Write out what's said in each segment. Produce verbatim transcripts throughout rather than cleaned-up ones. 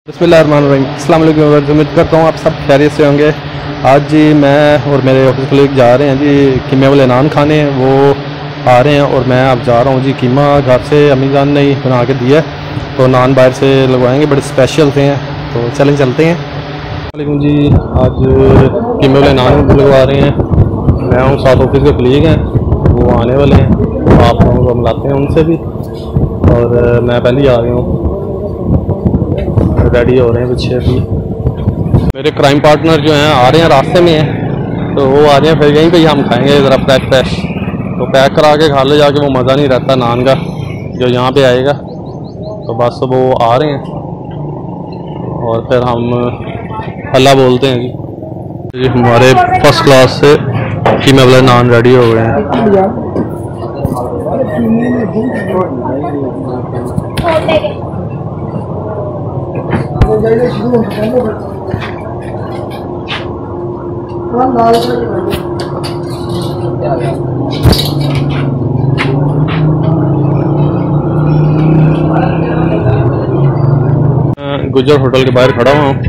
बिस्मिल्लाहिर्रहमानिर्रहीम। अस्सलाम वालेकुम। उम्मीद करता हूँ आप सब खैरियत से होंगे। आज जी मैं और मेरे ऑफिस कलीग जा रहे हैं जी कीमे वाले नान खाने। वो आ रहे हैं और मैं अब जा रहा हूँ जी। कीमा घर से अम्मी जान ने बना के दिया, तो नान बाहर से लगवाएंगे, बड़े स्पेशल थे हैं, तो चलें चलते हैं। वालेकुम जी, आज कीमे वाले नान लगवा रहे हैं। मैं हूँ, साथ ऑफिस के कलीग हैं, वो आने वाले हैं, आप लोगों को मिलाते हैं उनसे भी। और मैं पहले ही आ गया हूँ, रेडी हो रहे हैं पीछे अभी। मेरे क्राइम पार्टनर जो हैं आ रहे हैं, रास्ते में हैं, तो वो आ रहे हैं, फिर यहीं पे ही हम खाएंगे ज़रा फ्रेश फ्रेश। तो पैक करा के खा ले जाके, वो मज़ा नहीं रहता नान का जो यहाँ पे आएगा। तो बस वो आ रहे हैं और फिर हम अल्लाह बोलते हैं जी। जी हमारे फर्स्ट क्लास से कीमे वाले नान रेडी हो गए हैं। गुजर होटल के बाहर खड़ा हुआ हूँ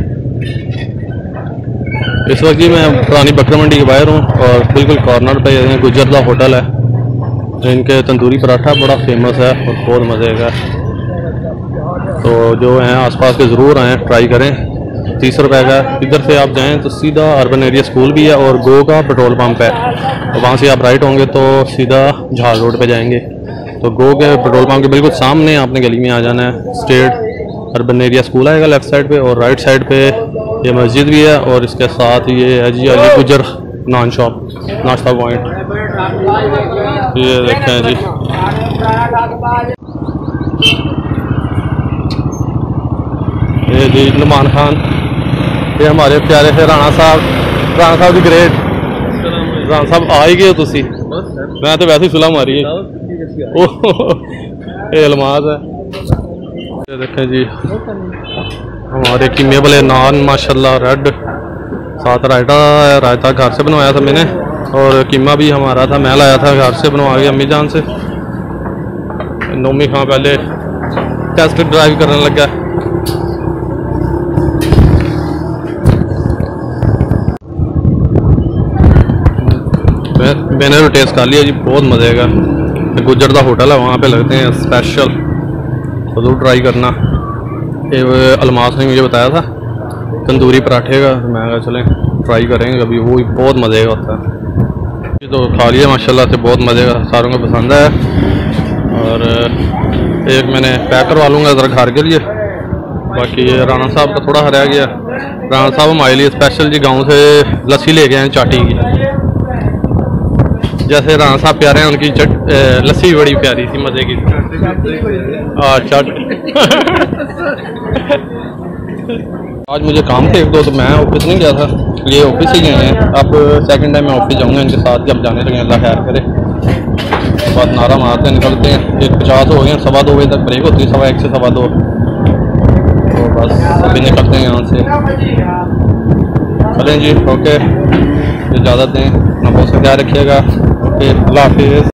इस वक्त जी। मैं पुरानी बकरा मंडी के बाहर हूँ और बिल्कुल कॉर्नर पे गुजर का होटल है। इनके तंदूरी पराठा बड़ा फेमस है और बहुत मज़े का। तो जो हैं आसपास के ज़रूर आएँ, ट्राई करें। तीस रुपए का। इधर से आप जाएं तो सीधा अर्बन एरिया स्कूल भी है और गो का पेट्रोल पंप है, तो वहाँ से आप राइट होंगे तो सीधा झाल रोड पे जाएंगे। तो गो के पेट्रोल पंप के बिल्कुल सामने आपने गली में आ जाना है। स्ट्रेट अर्बन एरिया स्कूल आएगा लेफ़्ट साइड पे, और राइट साइड पे ये मस्जिद भी है, और इसके साथ ये है जी अली गुजर नान शॉप, नाश्ता पॉइंट। ये देखें जी, ये जी नुमान खान, ये हमारे प्यारे से राणा साहब, राणा साहब दी ग्रेट। राणा साहब आ ही गए तुसी, मैं तो वैसे ही सुलह मारी है। ये अलमाज है। ये देखें जी हमारे कीमे वाले नान माशाल्लाह रेड, साथ रायता, रायता घर से बनवाया था मैंने, और कीमा भी हमारा था, मैं लाया था घर से बनवा के अम्मी जान से। नौमी खां पहले टेस्ट ड्राइव करने लगा। मैंने तो टेस्ट कर लिया जी, बहुत मज़े का। गुजर का होटल है, वहाँ पे लगते हैं स्पेशल, जरूर ट्राई करना। ये अलमास ने मुझे बताया था तंदूरी पराठे का, मैं कहा चलें ट्राई करेंगे कभी, वो भी बहुत मज़े का होता है। ये तो खा लिया माशाल्लाह से, बहुत मज़े का, सारों को पसंद है। और एक मैंने पैक करवा लूँगा ज़रा घर के लिए। बाकी ये राणा साहब का थोड़ा हरा गया। राणा साहब हमारे लिए स्पेशल जी गाँव से लस्सी ले गए हैं चाटी की। जैसे राणा साहब प्यारे हैं, उनकी चट लस्सी बड़ी प्यारी थी, मज़े की। अच्छा आज मुझे काम थे एक दो, तो मैं ऑफिस नहीं गया था, ये ऑफिस ही गए हैं। अब सेकंड टाइम मैं ऑफिस जाऊंगा इनके साथ, जब जाने लगे अल्लाह खैर करे। तो बाद नारा मारते निकलते हैं। एक पचास हो गए, सवा दो बजे तक ब्रेक होती है, सवा एक से सवा दो। तो बस अभी निकलते हैं यहाँ से। चलें जी, ओके, इजाज़त दें, अपना बहुत सा ख्याल रखिएगा। ओके, अल्लाह हाफिज़।